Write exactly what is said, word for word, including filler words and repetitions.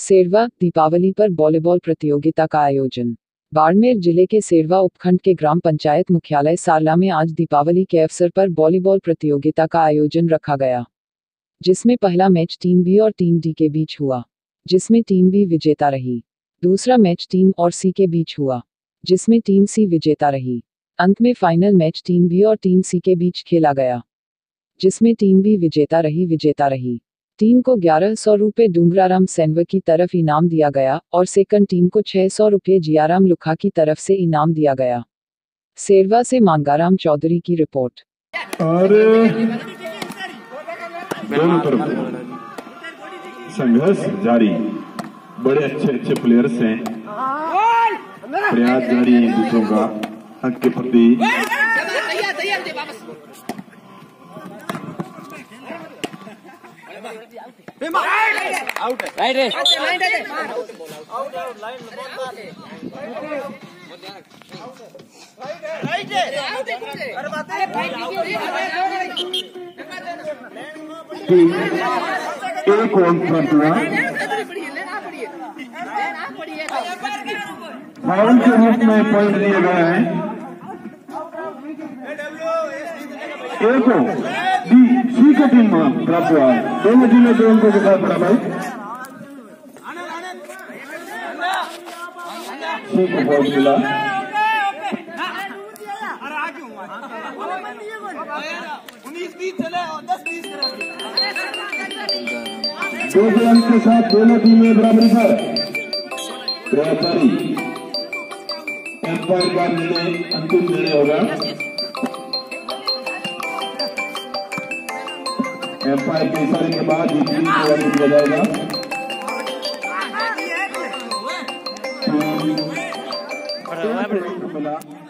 सेरवा दीपावली पर वॉलीबॉल प्रतियोगिता का आयोजन। बाड़मेर जिले के सेरवा उपखंड के ग्राम पंचायत मुख्यालय सारला में आज दीपावली के अवसर पर वॉलीबॉल प्रतियोगिता का आयोजन रखा गया, जिसमें पहला मैच टीम बी और टीम डी के बीच हुआ, जिसमें टीम बी विजेता रही। दूसरा मैच टीम और सी के बीच हुआ, जिसमें टीम सी विजेता रही। अंत में फाइनल मैच टीम बी और टीम सी के बीच खेला गया, जिसमें टीम बी विजेता रही विजेता रही। टीम को ग्यारह सौ रुपये डूंगराराम सेनव की तरफ इनाम दिया गया और सेकंड टीम को छह सौ रुपये जियाराम लुखा की तरफ से इनाम दिया गया। सेरवा से मांगाराम चौधरी की रिपोर्ट। और दोनों तरफ संघर्ष जारी, बड़े अच्छे अच्छे प्लेयर्स हैं, प्रयास जारी है दूसरों का हक के प्रति। राइट है एक ऑन फ्रंट हुआ, फाउल के रूप में पॉइंट दिए गए हैं। एक डी सी की टीम प्राप्त हुआ, दोनों टीमें दो अंकों के साथ बराबर। सी को पॉइंट मिला। दो अंक के साथ दोनों टीमें बराबरी पर। एम्पायर का निर्णय अंतिम निर्णय होगा। एम्पायर के इशारे के बाद ये टीम को आगे दिया जाएगा। टीम मिला।